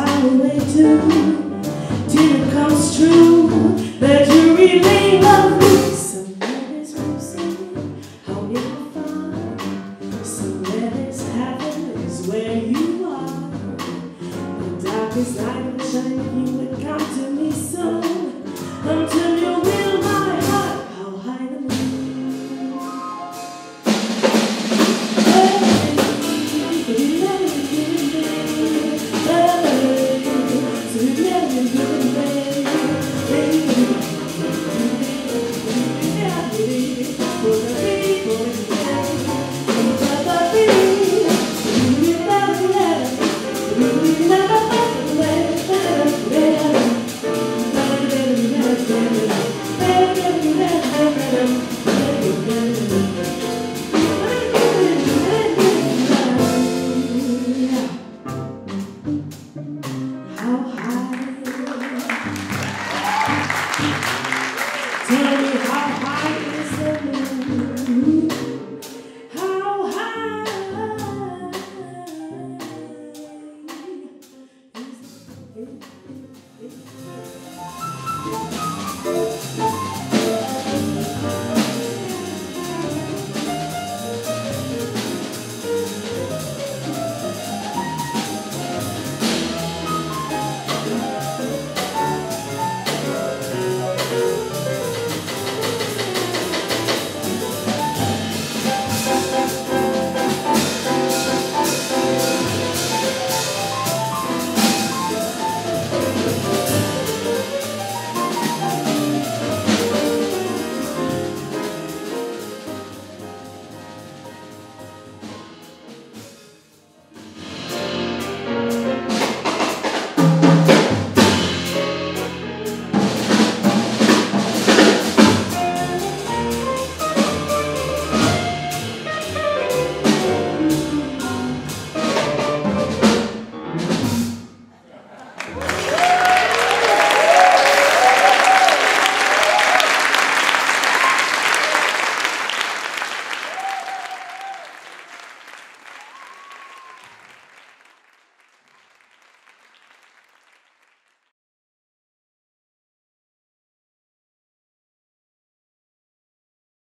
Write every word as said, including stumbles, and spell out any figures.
far away too, till it comes true that you really love me. Somebody's missing, how you find, somebody's heaven is where you are. The darkest night will shine, you would come to me soon, until you will my heart, how high the moon. How high